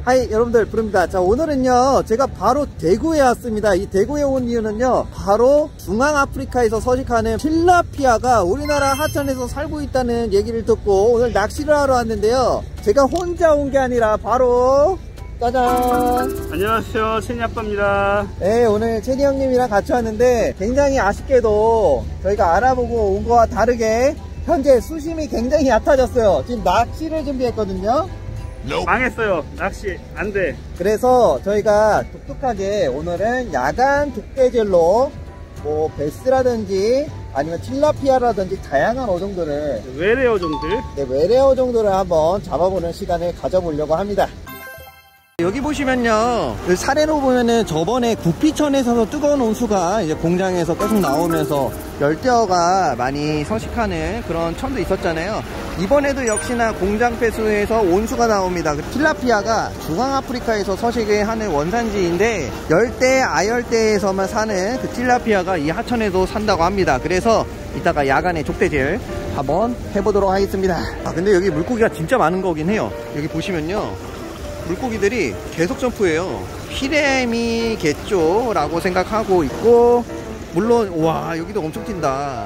하이 여러분들 부릅니다. 자, 오늘은요 제가 바로 대구에 왔습니다. 이 대구에 온 이유는요 바로 중앙아프리카에서 서식하는 틸라피아가 우리나라 하천에서 살고 있다는 얘기를 듣고 오늘 낚시를 하러 왔는데요, 제가 혼자 온 게 아니라 바로 짜잔! 안녕하세요, 채니 아빠입니다. 네, 오늘 채니 형님이랑 같이 왔는데 굉장히 아쉽게도 저희가 알아보고 온 거와 다르게 현재 수심이 굉장히 얕아졌어요. 지금 낚시를 준비했거든요. 망했어요. 낚시 안돼. 그래서 저희가 독특하게 오늘은 야간 족대질로 뭐 베스라든지 아니면 틸라피아라든지 다양한 어종들을, 외래 어종들, 네, 외래 어종들을 한번 잡아보는 시간을 가져보려고 합니다. 여기 보시면요, 사례로 보면은 저번에 구피천에서 뜨거운 온수가 이제 공장에서 계속 나오면서 열대어가 많이 서식하는 그런 천도 있었잖아요. 이번에도 역시나 공장 폐수에서 온수가 나옵니다. 틸라피아가 중앙아프리카에서 서식을 하는 원산지인데 열대, 아열대에서만 사는 그 틸라피아가 이 하천에도 산다고 합니다. 그래서 이따가 야간에 족대질 한번 해보도록 하겠습니다. 근데 여기 물고기가 진짜 많은 거긴 해요. 여기 보시면요, 물고기들이 계속 점프해요. 피레미겠죠 라고 생각하고 있고, 물론 와 여기도 엄청 튄다.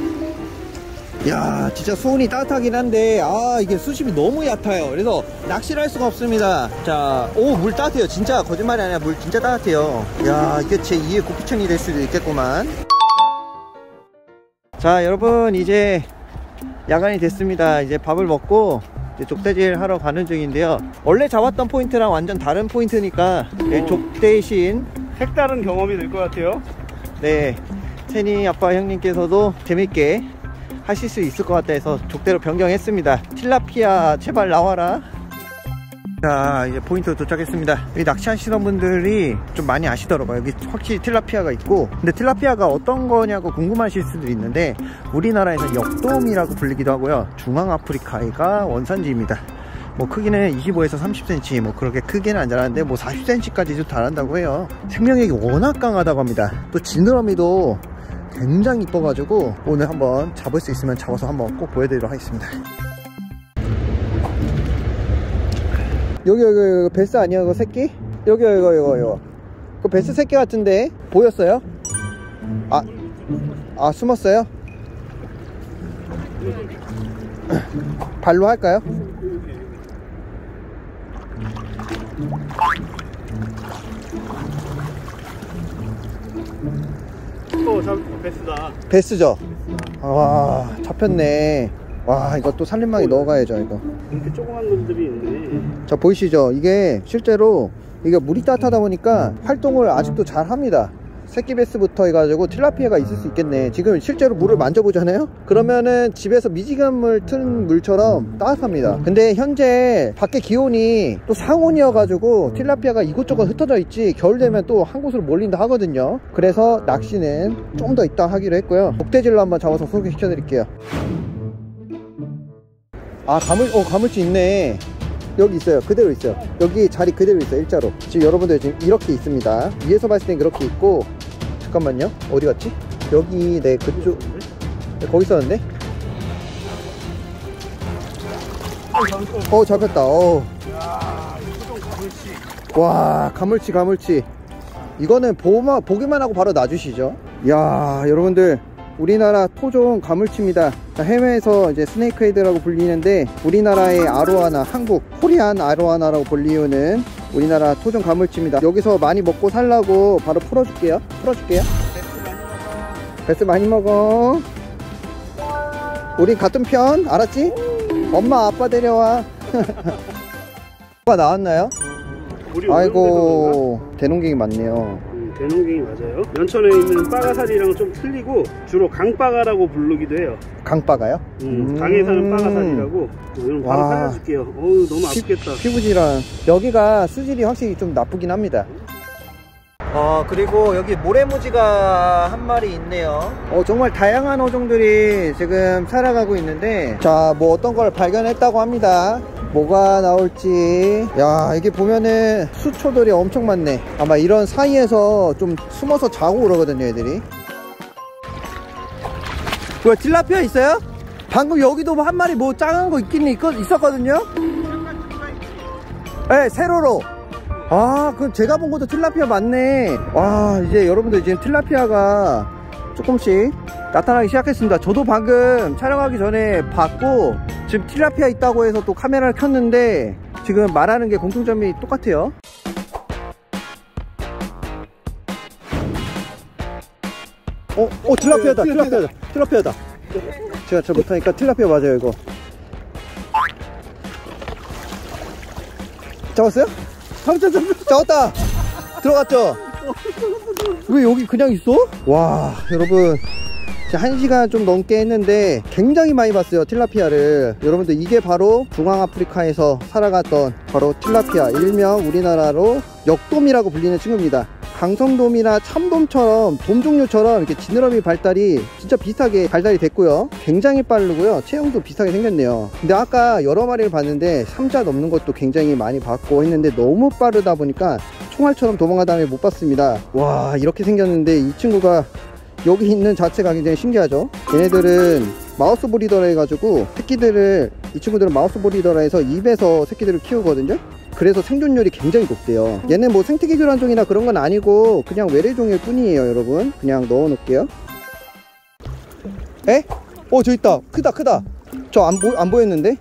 야, 진짜 수온이 따뜻하긴 한데 이게 수심이 너무 얕아요. 그래서 낚시를 할 수가 없습니다. 자, 오, 물 따뜻해요. 진짜 거짓말이 아니라 물 진짜 따뜻해요. 야, 이게 제 2의 구피천이 될 수도 있겠구만. 자, 여러분, 이제 야간이 됐습니다. 이제 밥을 먹고 이제 족대질 하러 가는 중인데요, 원래 잡았던 포인트랑 완전 다른 포인트니까 족대신 색다른 경험이 될 것 같아요. 네, 채니 아빠 형님께서도 재밌게 하실 수 있을 것 같다 해서 족대로 변경했습니다. 틸라피아 제발 나와라. 자, 이제 포인트 도착했습니다. 여기 낚시하시던 분들이 좀 많이 아시더라고요. 여기 확실히 틸라피아가 있고, 근데 틸라피아가 어떤 거냐고 궁금하실 수도 있는데 우리나라에서 역돔이라고 불리기도 하고요, 중앙아프리카가 원산지입니다. 뭐 크기는 25에서 30cm, 뭐 그렇게 크게는 안 자라는데 뭐 40cm까지도 자란다고 해요. 생명력이 워낙 강하다고 합니다. 또 지느러미도 굉장히 이뻐가지고 오늘 한번 잡을 수 있으면 잡아서 한번 꼭 보여드리도록 하겠습니다. 여기 베스 아니야? 그거 새끼? 여기 이거 그 베스 새끼 같은데 보였어요? 숨었어요? 발로 할까요? 베스다. 베스죠? 와, 잡혔네. 와, 이것도 살림망에 넣어가야죠. 이거 이렇게 조그만 놈들이 있네. 자, 보이시죠? 이게 실제로 이게 물이 따뜻하다 보니까 활동을 아직도 잘 합니다. 새끼 베스부터 해가지고 틸라피아가 있을 수 있겠네. 지금 실제로 물을 만져보잖아요? 그러면은 집에서 미지근물 튼 물처럼 따뜻합니다. 근데 현재 밖에 기온이 또 상온이어가지고 틸라피아가 이곳저곳 흩어져 있지, 겨울 되면 또 한 곳으로 몰린다 하거든요. 그래서 낚시는 좀 더 이따 하기로 했고요. 족대질로 한번 잡아서 소개시켜 드릴게요. 가물치 있네. 여기 있어요. 그대로 있어요. 여기 자리 그대로 있어요. 일자로. 지금 여러분들 지금 이렇게 있습니다. 위에서 봤을 땐 그렇게 있고, 잠깐만요. 어디 갔지? 여기, 네, 그쪽. 네, 거기 있었는데? 잡혔다. 야, 이거 가물치. 와, 가물치. 이거는 보기만 하고 바로 놔주시죠. 야, 여러분들, 우리나라 토종 가물치입니다. 해외에서 이제 스네이크 헤드라고 불리는데 우리나라의 아로하나, 한국 코리안 아로하나라고 불리우는 우리나라 토종 가물치입니다. 여기서 많이 먹고 살라고 바로 풀어줄게요. 베스 많이 먹어. 우리 같은 편, 알았지? 엄마 아빠 데려와. 뭐가 나왔나요? 아이고, 대농갱이 많네요. 대농갱이 맞아요. 연천에 있는 빠가사리랑 좀 틀리고 주로 강빠가라고 부르기도 해요. 강빠가요? 강에 사는 빠가사리라고. 이건 바로 살려줄게요. 어우, 너무 아프겠다. 피부질환. 여기가 수질이 확실히 좀 나쁘긴 합니다. 그리고 여기 모래무지가 한 마리 있네요. 정말 다양한 어종들이 지금 살아가고 있는데, 자, 뭐 어떤 걸 발견했다고 합니다. 뭐가 나올지. 야, 이게 보면은 수초들이 엄청 많네. 아마 이런 사이에서 좀 숨어서 자고 그러거든요, 애들이. 뭐야, 틸라피아 있어요? 방금 여기도 한 마리 뭐 작은 거 있긴 있었거든요? 네, 세로로. 아, 그럼 제가 본 것도 틸라피아 맞네. 와, 이제 여러분들 지금 틸라피아가 조금씩 나타나기 시작했습니다. 저도 방금 촬영하기 전에 봤고, 지금 틸라피아 있다고 해서 또 카메라를 켰는데 지금 말하는 게 공통점이 똑같아요. 틸라피아다. 틸라피아다. 제가 잘 못하니까 틸라피아 맞아요, 이거. 잡았어요? 잡았다. 들어갔죠? 왜 여기 그냥 있어? 와, 여러분 1시간 좀 넘게 했는데 굉장히 많이 봤어요, 틸라피아를. 여러분들 이게 바로 중앙아프리카에서 살아갔던 바로 틸라피아, 일명 우리나라로 역돔이라고 불리는 친구입니다. 강성돔이나 참돔처럼 돔 종류처럼 이렇게 지느러미 발달이 진짜 비슷하게 발달이 됐고요. 굉장히 빠르고요. 체형도 비슷하게 생겼네요. 근데 아까 여러 마리를 봤는데 3자 넘는 것도 굉장히 많이 봤고 했는데 너무 빠르다 보니까 총알처럼 도망가다 못 봤습니다. 와, 이렇게 생겼는데 이 친구가 여기 있는 자체가 굉장히 신기하죠. 얘네들은 마우스 브리더라 해가지고 새끼들을, 이 친구들은 마우스 브리더라 해서 입에서 새끼들을 키우거든요. 그래서 생존율이 굉장히 높대요. 얘는 뭐 생태계 교란종이나 그런 건 아니고 그냥 외래종일 뿐이에요, 여러분. 그냥 넣어 놓을게요. 에? 저 있다. 크다. 저 안 보였는데?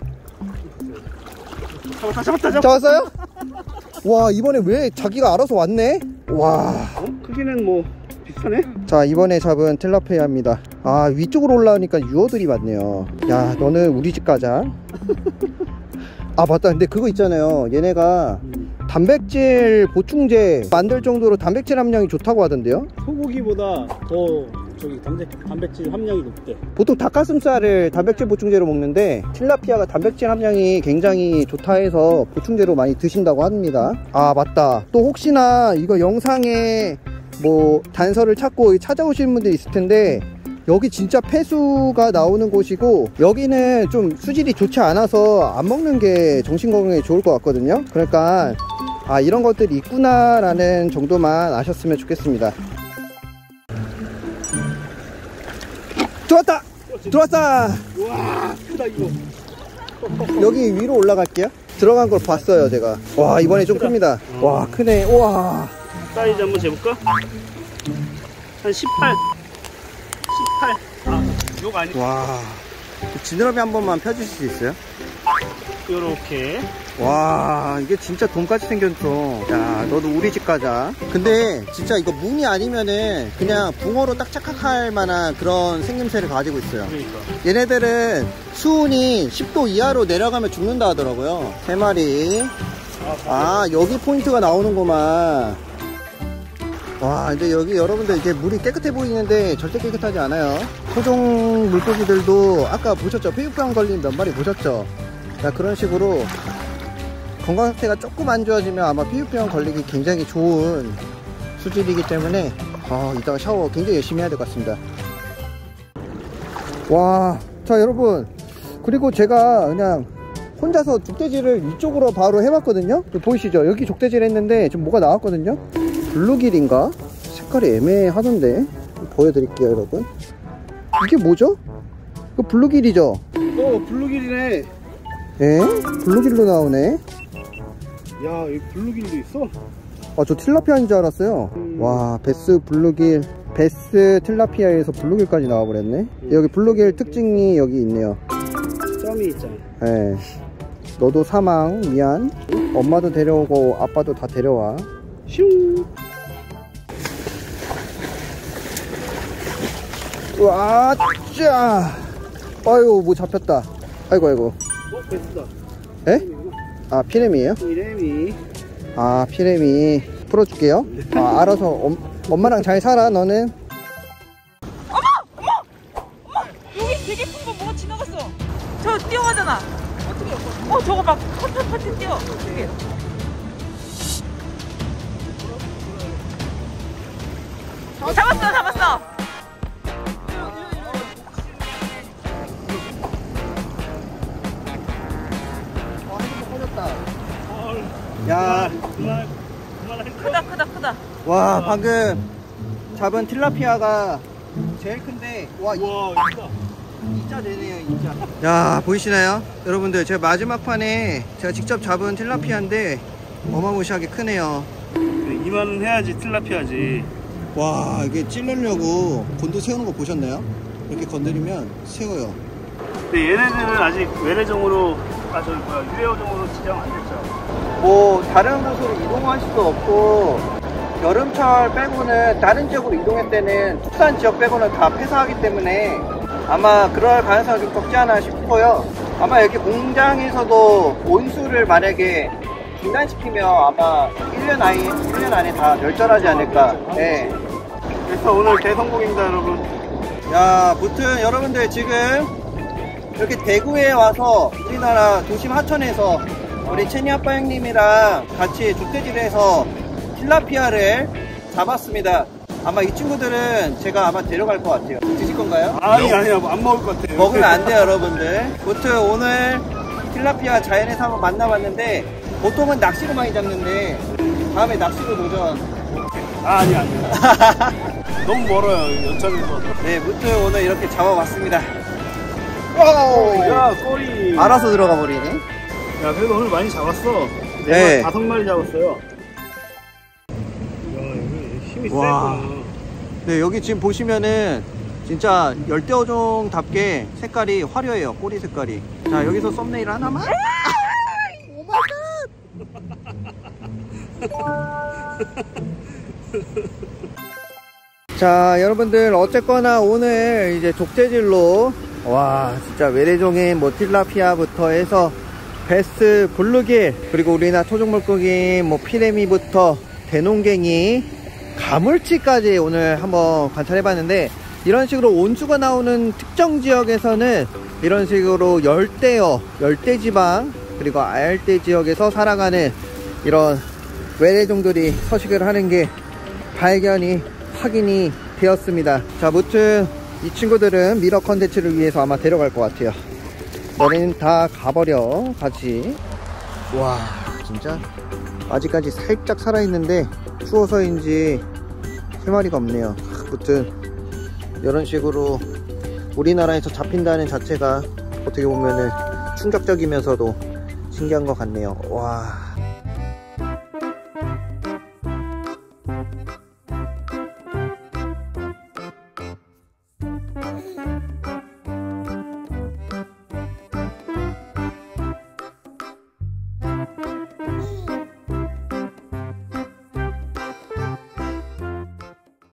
잡았어요? 와, 이번에 왜 자기가 알아서 왔네? 와. 크기는 뭐 비슷하네? 자, 이번에 잡은 틸라피아입니다. 아, 위쪽으로 올라오니까 유어들이 많네요. 야, 너는 우리 집 가자. 아, 맞다. 근데 그거 있잖아요. 얘네가 단백질 보충제 만들 정도로 단백질 함량이 좋다고 하던데요. 소고기보다 더 단백질 함량이 높대. 보통 닭가슴살을 단백질 보충제로 먹는데 틸라피아가 단백질 함량이 굉장히 좋다 해서 보충제로 많이 드신다고 합니다. 아, 맞다. 또 혹시나 이거 영상에 뭐 단서를 찾고 찾아오시는 분들이 있을 텐데, 여기 진짜 폐수가 나오는 곳이고 여기는 좀 수질이 좋지 않아서 안 먹는 게 정신건강에 좋을 것 같거든요. 그러니까 아, 이런 것들이 있구나 라는 정도만 아셨으면 좋겠습니다. 들어왔다. 우와, 크다 이거. 여기 위로 올라갈게요. 들어간 걸 봤어요, 제가. 와, 이번에 좀 큽니다. 와, 크네. 우와. 사이즈 한번 재볼까? 한 18. 아, 요거 아니. 와, 지느러미 한 번만 펴주실 수 있어요? 요렇게. 와, 이게 진짜 돈까지 생겼어. 야, 너도 우리 집 가자. 근데 진짜 이거 뭉이 아니면은 그냥 붕어로 딱 착각할 만한 그런 생김새를 가지고 있어요. 그러니까. 얘네들은 수온이 10도 이하로 내려가면 죽는다 하더라고요. 3마리. 아, 여기 포인트가 나오는구만. 와, 근데 여기 여러분들 이게 물이 깨끗해 보이는데 절대 깨끗하지 않아요. 토종 물고기들도 아까 보셨죠? 피부병 걸린 몇 마리 보셨죠? 자, 그런 식으로 건강 상태가 조금 안 좋아지면 아마 피부병 걸리기 굉장히 좋은 수질이기 때문에 이따가 샤워 굉장히 열심히 해야 될 것 같습니다. 와, 자 여러분, 그리고 제가 그냥 혼자서 족대질을 이쪽으로 바로 해봤거든요. 보이시죠? 여기 족대질 했는데 지금 뭐가 나왔거든요. 블루길인가? 색깔이 애매하던데 보여드릴게요, 여러분. 이게 뭐죠? 이거 블루길이죠? 블루길이네. 에? 블루길로 나오네. 야, 여기 블루길도 있어? 아, 저 틸라피아인 줄 알았어요. 와, 베스 블루길, 베스 틸라피아에서 블루길까지 나와버렸네. 여기 블루길 특징이 여기 있네요. 점이 있잖아. 예. 너도 사망 미안. 엄마도 데려오고 아빠도 다 데려와. 슝. 와, 짜. 아이고, 뭐 잡혔다. 아이고. 베스다. 에? 아, 피레미에요? 피레미. 아, 피레미. 풀어줄게요. 아, 알아서 엄마랑 잘 살아, 너는. 어머! 여기 되게 큰 거 뭐가 지나갔어. 저 뛰어가잖아. 어떻게? 저거 막 퍼트 뛰어. 어떻게? 잡았어. 야, 크다. 와, 방금 잡은 틸라피아가 제일 큰데, 와, 진짜 되네요, 진짜. 야, 보이시나요? 여러분들, 제가 마지막 판에 제가 직접 잡은 틸라피아인데 어마무시하게 크네요. 이만은 해야지 til라피아지. 와, 이게 찌르려고 곤도 세우는 거 보셨나요? 이렇게 건드리면 세워요. 근데 얘네들은 아직 외래종으로, 유해어종으로 지정 안 됐죠. 뭐 다른 곳으로 이동할 수도 없고, 여름철 빼고는 다른 지역으로 이동할 때는 축산 지역 빼고는 다 폐사하기 때문에 아마 그럴 가능성이 좀 적지 않아 싶고요. 아마 여기 공장에서도 온수를 만약에 중단시키면 아마 1년 안에 다 멸절하지 않을까. 네. 그래서 오늘 대성공입니다, 여러분. 야, 무튼 여러분들 지금 이렇게 대구에 와서 우리나라 도심 하천에서 우리 채니 아빠 형님이랑 같이 족대질해서 til라피아를 잡았습니다. 아마 이 친구들은 제가 아마 데려갈 것 같아요. 드실 건가요? 아니요, 안 먹을 것 같아요. 먹으면 안 돼요, 여러분들. 무튼 오늘 til라피아 자연에서 한번 만나봤는데, 보통은 낚시로 많이 잡는데 다음에 낚시로 도전. 아니요. 너무 멀어요, 연천에서. 네, 무튼 오늘 이렇게 잡아봤습니다. 와우! 야, 꼬리. 알아서 들어가 버리네. 야, 그래도 오늘 많이 잡았어. 네. 내가 5마리 잡았어요. 야, 여기 힘이 와. 세구나. 네, 여기 지금 보시면은 진짜 열대어종답게 색깔이 화려해요. 꼬리 색깔이. 자, 여기서 썸네일 하나만. 자, 여러분들 어쨌거나 오늘 이제 족제질로 와 진짜 외래종인 뭐 til라피아부터 해서 베스, 블루길, 그리고 우리나라 토종물고기 뭐 피레미부터 대농갱이, 가물치까지 오늘 한번 관찰해봤는데, 이런 식으로 온수가 나오는 특정 지역에서는 이런 식으로 열대지방 그리고 아열대 지역에서 살아가는 이런 외래종들이 서식을 하는 게 확인이 되었습니다. 자, 무튼 이 친구들은 미러 컨텐츠를 위해서 아마 데려갈 것 같아요. 너네는 다 가버려 같이. 와 진짜 아직까지 살짝 살아있는데 추워서인지 3마리가 없네요. 무튼 이런 식으로 우리나라에서 잡힌다는 자체가 어떻게 보면은 충격적이면서도 신기한 것 같네요. 와.